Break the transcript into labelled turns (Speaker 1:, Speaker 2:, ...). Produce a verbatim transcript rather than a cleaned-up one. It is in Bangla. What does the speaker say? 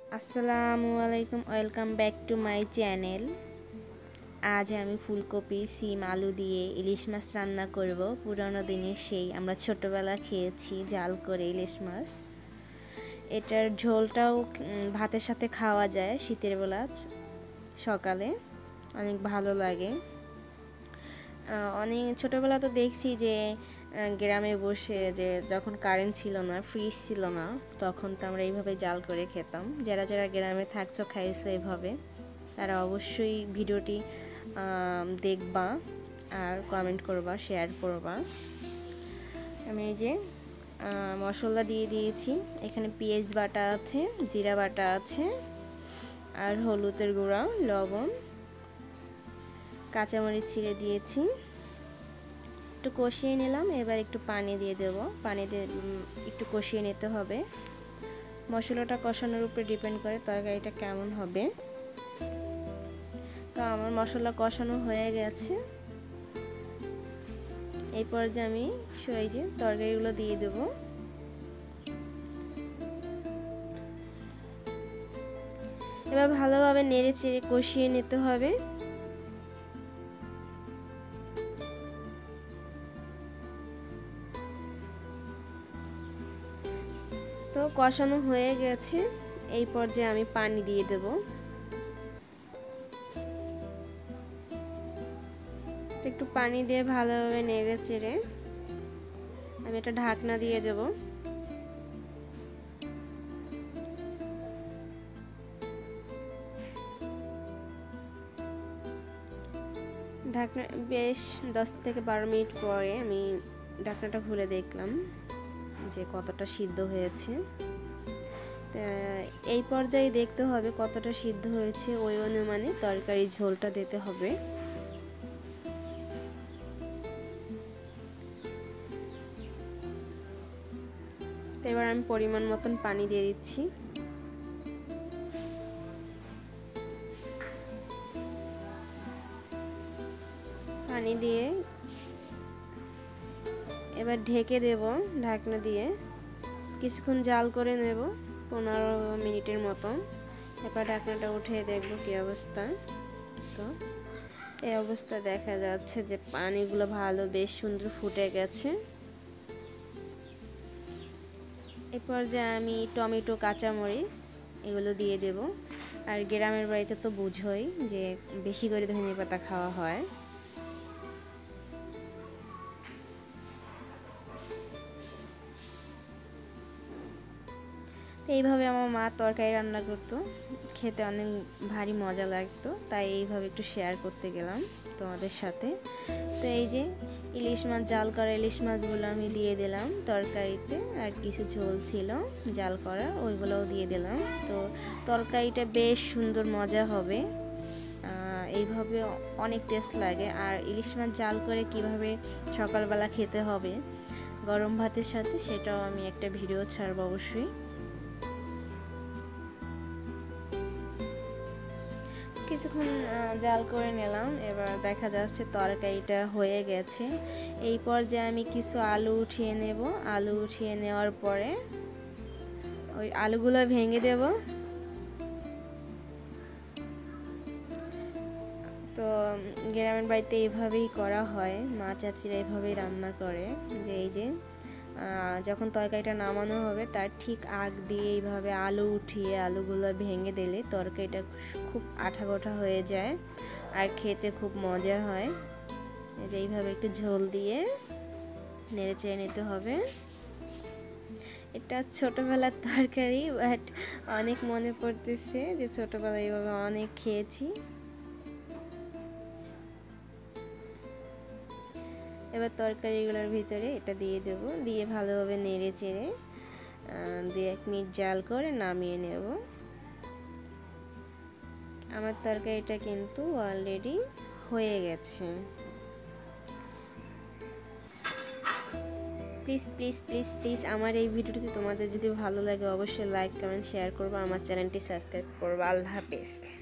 Speaker 1: আসসালামু আলাইকুম, welcome back to my channel. আজ আমি ফুলকপি, সিম, আলু দিয়ে ইলিশ মাছ রান্না করব। পুরানো দিনের সেই আমরা ছোটবেলা খেয়েছি জাল করে ইলিশ মাছ। এটার ঝোলটাও ভাতের সাথে খাওয়া যায় শীতের বেলা সকালে, অনেক ভালো লাগে। অনেক ছোটোবেলা তো দেখছি যে গ্রামে বসে যে যখন কারেন্ট ছিল না, ফ্রিজ ছিল না, তখন তো আমরা এইভাবে জাল করে খেতাম। যারা যারা গ্রামে থাকছো, খাইছো এইভাবে, তারা অবশ্যই ভিডিওটি দেখবা আর কমেন্ট করবা, শেয়ার করবা। আমি এই যে মশলা দিয়ে দিয়েছি, এখানে পেঁয়াজ বাটা আছে, জিরা বাটা আছে, আর হলুদের গুঁড়া, লবণ, কাঁচামরিচ ছিঁড়ে দিয়েছি। একটু কষিয়ে নিলাম, এবার একটু পানি দিয়ে দেব। পানি দিয়ে একটু কষিয়ে নিতে হবে। মশলাটা কষানোর উপরে ডিপেন্ড করে তরকারিটা কেমন হবে। তো আমার মশলা কষানো হয়ে গেছে। এই পর্যায়ে আমি এই যে তরকারিগুলো দিয়ে দেব। এবার ভালোভাবে নেড়ে চেড়ে কষিয়ে নিতে হবে। তো কষানো হয়ে গেছে, এই পর্যায়ে আমি পানি দিয়ে দেব। একটু পানি দিয়ে ভালোভাবে নেড়ে চেড়ে আমি একটা ঢাকনা দিয়ে দেব। ঢাকনা বেশ দশ থেকে বারো মিনিট পরে আমি ঢাকনাটা খুলে দেখলাম যে কতটা সিদ্ধ হয়েছে। এই পর্যায়ে দেখতে হবে কতটা সিদ্ধ হয়েছে, ওই অনুমানে তরকারি ঝোলটা দিতে হবে। তো এবার আমি পরিমাণ মতন পানি দিয়ে দিচ্ছি। পানি দিয়ে এবার ঢেকে দেব ঢাকনা দিয়ে, কিছুক্ষণ জাল করে নেব, পনেরো মিনিটের মতন। এবার ঢাকনাটা উঠে দেখব কি অবস্থা। তো এই অবস্থা দেখা যাচ্ছে যে পানিগুলো ভালো বেশ সুন্দর ফুটে গেছে। এই পর্যায়ে আমি টমেটো, কাঁচামরিচ এগুলো দিয়ে দেব। আর গ্রামের বাড়িতে তো বুঝোই যে বেশি করে ধনে পাতা খাওয়া হয়। এইভাবে আমার মা তরকারি রান্না করতো, খেতে অনেক ভারী মজা লাগতো, তাই এইভাবে একটু শেয়ার করতে গেলাম তোমাদের সাথে। তো এই যে ইলিশ মাছ, জাল করা ইলিশ মাছগুলো আমি দিয়ে দিলাম তরকারিতে, আর কিছু ঝোল ছিল জাল করা, ওইগুলোও দিয়ে দিলাম। তো তরকারিটা বেশ সুন্দর মজা হবে, এইভাবে অনেক টেস্ট লাগে। আর ইলিশ মাছ জাল করে কিভাবে সকালবেলা খেতে হবে গরম ভাতের সাথে, সেটাও আমি একটা ভিডিও ছাড়বো অবশ্যই। কিছুক্ষণ জাল করে নিলাম, এবার দেখা যাচ্ছে তরকারিটা হয়ে গেছে। এই পর্যায়ে আমি কিছু আলু উঠিয়ে নেব। আলু উঠিয়ে নেওয়ার পরে ওই আলুগুলো ভেঙে দেব। তো গ্রামের বাড়িতে এইভাবেই করা হয়, মা চাচিরা এইভাবেই রান্না করে, যে এই যে যখন তরকারিটা নামানো হবে তার ঠিক আগ দিয়ে এইভাবে আলু উঠিয়ে আলুগুলো ভেঙে দিলে তরকারিটা খুব আঠা গোঠা হয়ে যায় আর খেতে খুব মজা হয়। এইভাবে একটু ঝোল দিয়ে নেড়ে চেড়ে নিতে হবে। এটা ছোটবেলার তরকারি, বাট অনেক মনে পড়তেছে যে ছোটবেলায় এইভাবে অনেক খেয়েছি। এবার তরকারিগুলোর ভিতরে এটা দিয়ে দেব, দিয়ে ভালোভাবে নেড়ে চেড়ে দু এক মিনিট জাল করে নামিয়ে নেব। আমার তরকারিটা কিন্তু অলরেডি হয়ে গেছে। প্লিজ প্লিজ প্লিজ প্লিজ আমার এই ভিডিওটি তোমাদের যদি ভালো লাগে অবশ্যই লাইক, কমেন্ট, শেয়ার করবো, আমার চ্যানেলটি সাবস্ক্রাইব করবো। আল্লাহ হাফেজ।